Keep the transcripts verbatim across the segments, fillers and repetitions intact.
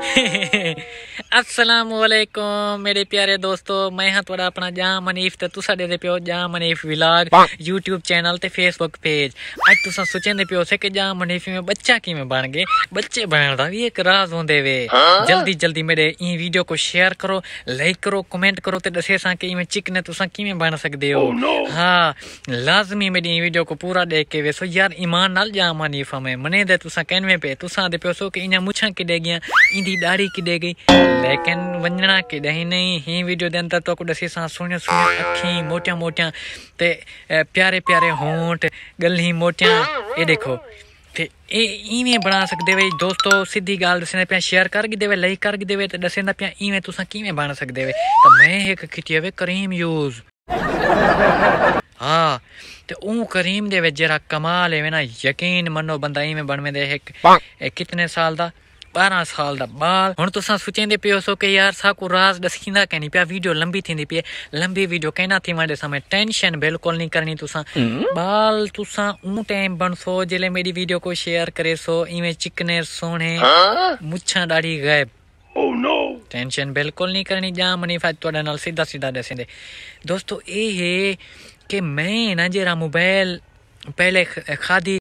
अस्सलाम वालेकुम मेरे प्यारे दोस्तों, मैं हाँ थोड़ा अपना जाम मनीफ ते तुसा दे पियो Jam Manif vlog YouTube channel ते फेसबुक पेज। अज तुसा सोचेंदे पियो से कि जाम मनीफी में बच्चा किवें बन गए। बच्चे बनण दा भी एक राज होंदे वे। जल्दी जल्दी मेरे ई वीडियो को शेयर करो, लाइक करो, कमेंट करो ते दसे सा कि इवें चिकने तुसा किवें बन सकदे हो। oh, no. हाँ लाजमी मेरी ई वीडियो को पूरा देख के वेसो यार ईमान नाल जाम मनीफा में मने दे तुसा कहनवे पे तुसा दे पियो सो कि इना मुछां किडे गया, इंदी दाढ़ी किडे गई, लेकिन वंजना कि दही नहीं। ही वीडियो दे अंदर तो को दसी सा सोने सोने अखी मोटिया मोटिया ते प्यारे प्यारे होंठ गल्ही मोटिया ये देखो ते ए इवें बना सकदे वे दोस्तों। सीधी गाल दसने पे शेयर कर गी देवे, लाइक कर गी देवे ते दसना पे इवें तुसा किवें बन सकदे वे। तो मैं एक किती वे करीम यूज हाँ ते ऊ करीम दे वे जरा कमाल है ना, यकीन मनो बंदा इवें बनवे दे एक, एक कितने साल दा बारह साल दा बाल। हुण तुसा सोचेंदे पियो सो कि यार साकू राज दसींदा के नहीं पिया, वीडियो लंबी थींदी पई, लंबी वीडियो कहना थी वाडे समय टेंशन बिल्कुल नहीं करनी। तुसा बाल तुसा ऊ टाइम बनसो जेले मेरी वीडियो को शेयर करे सो इवें चिकने सोने मुच्छां दाढ़ी गायब। oh, no. टेंशन बिल्कुल नहीं करनी। जाम मनी फाज तुहाडे नाल सीधा सीधा दसेंदे दोस्तों ए है कि मैं ना जरा मोबाइल पहले खादी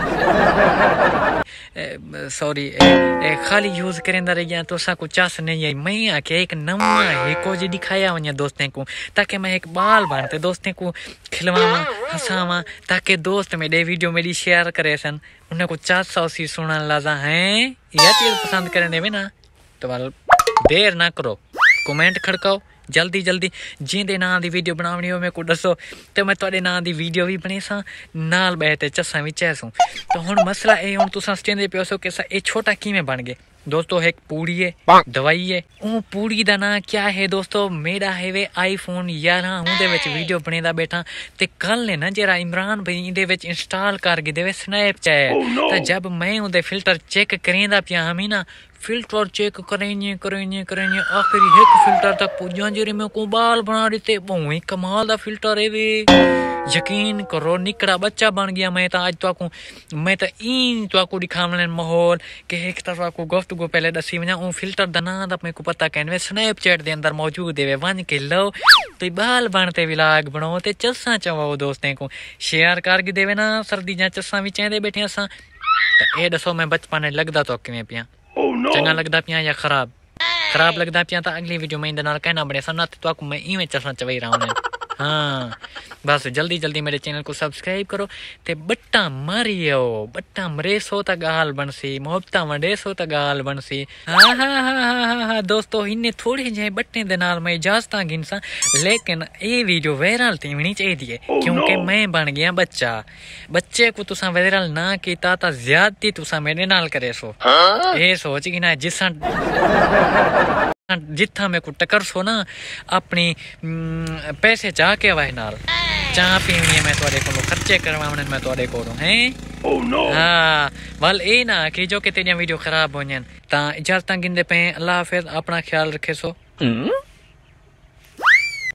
सॉरी खाली यूज करेंदा रह गया तो को चस नहीं आई। मैं आके एक नवा हिको जी दिखाया वने दोस्तें को ताकि मैं एक बाल बनते दोस्तें को खिलवावा हंसावा ताकि दोस्त मेरे वीडियो मेरी शेयर करे सन उन्हें को चस सी सुनन लाजा है यह चीज पसंद करने में ना। तो देर ना करो, कमेंट खड़काओ जल्दी जल्दी जिंदे ना दी वीडियो बनावनी हो मेरे को दसो तो मैं तुहाडे ना दी वीडियो भी बने सा नाल बैठे चसा भी चैसू। तो हुण मसला ए हुण तुसां स्टेंदे पियो सो कि ए छोटा किवें बन गए दोस्तों। एक पूड़ी है दवाई है, ऊ पूड़ी दा ना क्या है दोस्तों, मेरा है वे आईफोन ग्यारह उहदे विच वीडियो बनेदा बैठा ते कल ने ना जरा इमरान भाई इंदे विच इंस्टॉल कर के देवे स्नैपचैट। oh, no. तो जब मैं उहदे फिल्टर चेक करेंदा पिया हमी ना फिल्टर चेक करेंगे करेंगे करेंगे आखिरी एक फिल्टर तक पुजा जेरे में को बाल बना देते बहु कमाल दा फिल्टर है वे। यकीन करो निकड़ा बच्चा बन गया मैं। तो आज तो को मैं तो इन तो को दिखावने माहौल के एक तरफ को गुफ्त को पहले दसी वना ऊ फिल्टर दा ना दा मेरे को पता कहने स्नैपचैट दे अंदर मौजूद है वन के लो तो बाल बनते व्लॉग बनाओ ते चस्सा चवाओ दोस्तें को शेयर कर के देवे ना। सर्दी जा चस्सा भी चाहते बैठे असा तो ए दसो मैं बचपन लगदा तो किवें पिया oh, no. चंगा लगदा पिया या खराब खराब लगदा पिया। तो अगली वीडियो में इंदे नाल कहना बने सना तो को मैं इवें चस्सा चवई रहा हूं। हाँ बस जल्दी जल्दी मेरे चैनल को सब्सक्राइब करो ते बट्टा मारियो बट्टा मरे सो ता गाल बनसी मोहब्बता वडे सो ता गाल बनसी। हाँ हाँ हाँ हाँ हाँ दोस्तों इन्ने थोड़े जे बट्टे दे नाल मैं इजाजतां गिनसा लेकिन ये वीडियो वायरल थीवनी चाहिए oh, क्योंकि no. मैं बन गया बच्चा। बच्चे को तुसा वायरल ना कीता ता ज्यादती तुसा मेरे नाल करे सो huh? ये सोच कि ना जिसा जिथा मैं को टकर सो ना अपनी पैसे चाह के वाह नाल चाह पीनी है मैं तुहाडे कोलों खर्चे करवाने मैं तुहाडे कोलों हैं oh, no. हाँ वल ए ना कि जो कि तेरियां वीडियो खराब हो जान ता इजाजतां गिंदे पे। अल्लाह हाफिज, अपना ख्याल रखे सो। mm?